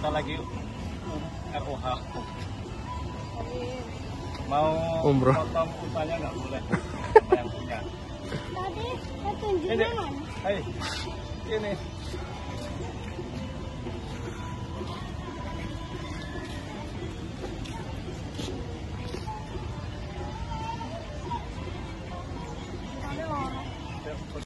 bentar lagi ROH. Mau umroh. potong usahanya nggak boleh sama yang punya. Tadi petunjuknya mana? Hai, ini